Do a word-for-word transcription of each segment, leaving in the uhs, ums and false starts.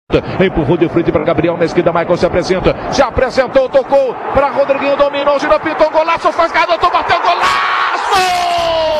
Empurrou de frente para Gabriel na esquerda. Michael se apresenta, se apresentou, tocou para Rodriguinho, dominou, girou, pintou, golaço, faz garoto, bateu, golaço!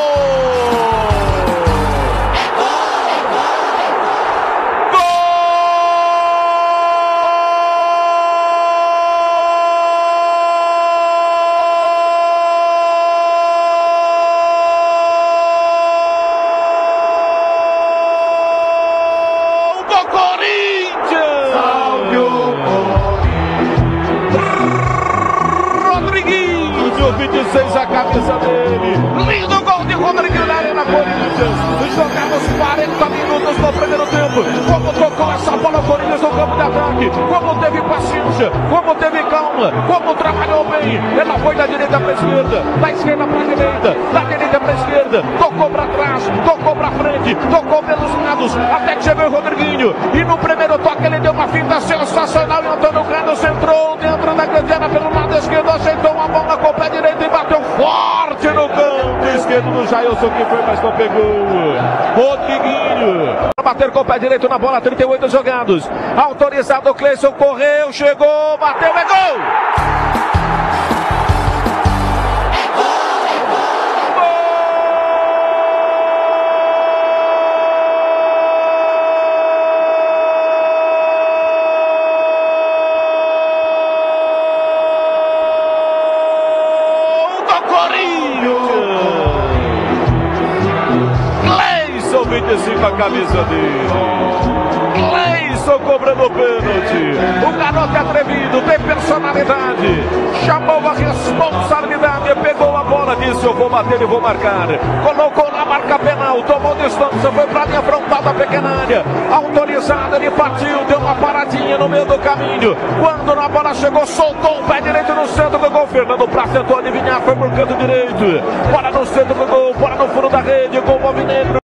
vinte e seis a camisa dele, lindo gol de Rodriguinho na Arena Corinthians, jogamos quarenta minutos no primeiro tempo, como tocou essa bola o Corinthians no campo de ataque, como teve paciência, como teve calma, como trabalhou bem, ela foi da direita para a esquerda, da esquerda para a direita, da direita para a esquerda, tocou para trás, tocou para frente, tocou pelos lados, até que chegou o Rodriguinho, e no primeiro toque ele deu uma finta sensacional, e Antônio Carlos entrou dentro da grande área pelo lado esquerdo, aceitou uma bola com o pé direito e bateu forte no canto esquerdo do Jailson, que foi, mas não pegou. Rodriguinho para bater com o pé direito na bola, trinta e oito jogados, autorizado, o Cleison correu, chegou, bateu, é gol! Cleison, vinte e cinco a camisa dele. Cleison cobrando o pênalti. O garoto é atrevido, tem personalidade. Chamou a responsabilidade, pegou a bola, disse: eu vou bater e vou marcar. Colocou na marca penal, tomou distância, foi para a linha frontal da pequena área. Autorizado, ele partiu, deu uma paradinha no meio do caminho. Quando na bola chegou, soltou o pé direito no centro do gol. Fernando Praz tentou adivinhar, foi por canto direito. Bola no centro do gol, bola no fundo da rede, gol alvinegro.